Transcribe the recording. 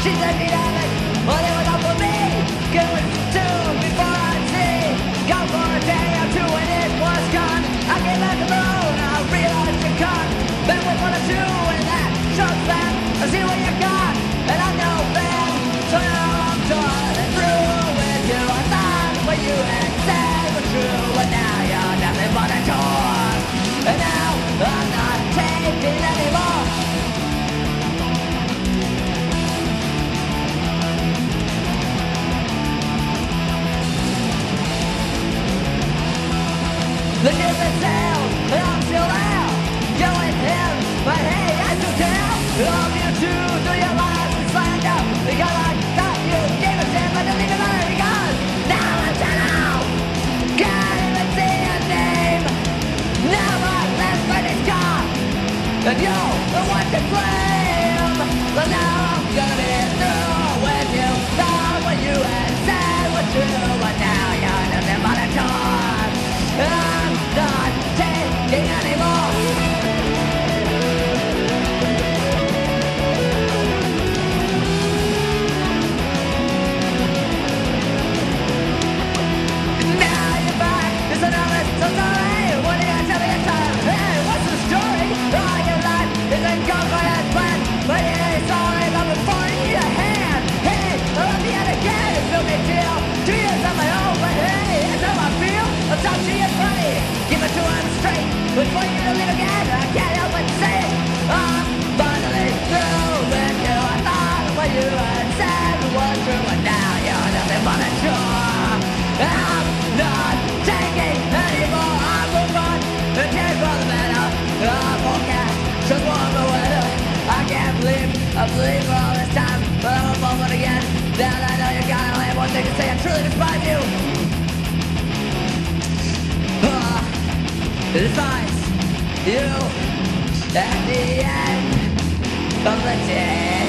She said she'd have it, well it was all for me. It was two before I'd see. Gone for a day or two and it was gone. I came back to the road, I realized you're gone. Been with one or two and that shows that I see what you got, and I know that. So now I'm done and through with you. I thought what you had said was true, but now you're nothing but a chore. And now I'm not taking anymore. The ship has sailed, and I'm still there. You're with him, but hey, I still care. Love you too, through your lies and slander. Because I thought you gave a shit, but didn't even matter because now I'm down. Can't even see your name. Now my last friend is gone, and you're the one to blame. But now I'm gonna be through with you. Thought what you had said was true, but now you're nothing but a chore. I'm not taking anymore. Now you're back, it's another so sorry. What are you gonna tell me this time? Hey, what's the story? All your life isn't gone by as planned, but you ain't sorry about before you need a hand. Hey, I love you again, it's no big deal. 2 years on my own, but hey, it's how I feel. I'll talk to you funny. Give it to him straight. Before you leave again, I can't help but say it. I'm finally through with you. I thought what you had said was true, but now you're nothing but a chore. I'm not taking anymore. I move on and change for the better. I forget just one more weather. I can't believe for all this time, but I'm a moment again. Now that I know you got only one thing to say. I truly despise you. Despise you at the end of the day.